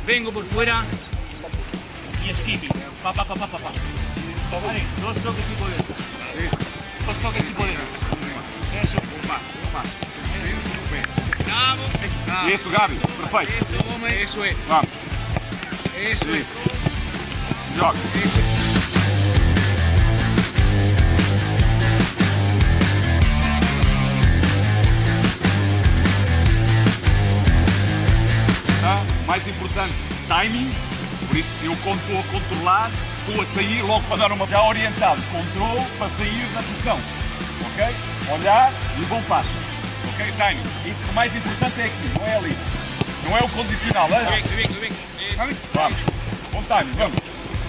vengo por fuera y skipping. Pa. Vale, 2 toques y poder. 2 toques y poder. Eso. Bravo. Isso, Gabi. Perfeito. Eso es. Vamos. Eso es. Joga. Mais importante, timing, por isso eu quando estou a controlar, estou a sair logo para dar uma já orientado, controle para sair da posição, ok? Olhar e bom passo, ok? Timing, isso que mais importante é aqui, não é ali, não é o condicional, é? Vem. Vamos, bom timing, vamos.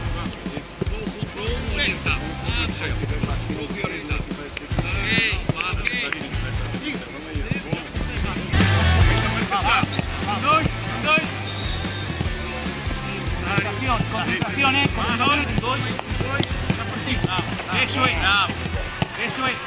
Concentración, Dos. Eso es. Eso es.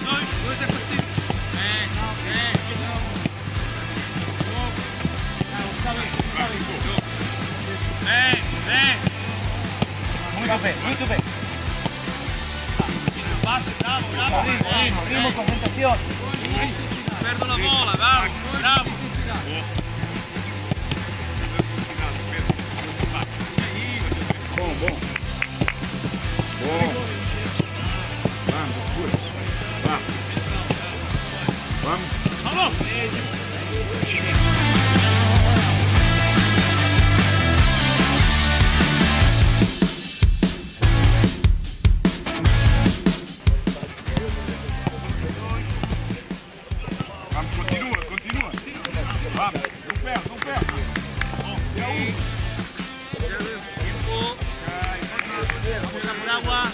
Muito bem. Ritmo, concentración. Perdo la bola, bravo. Bom. Vamos. Continua. Vamos, não perde. Por agua.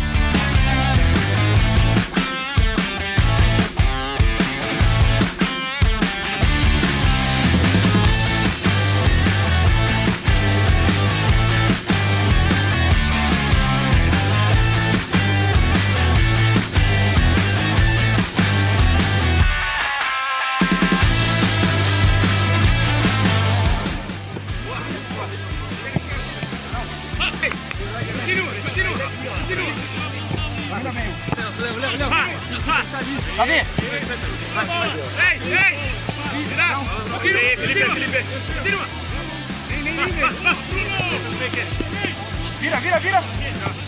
Tá bem? Ei! Felipe! Continua! Vira!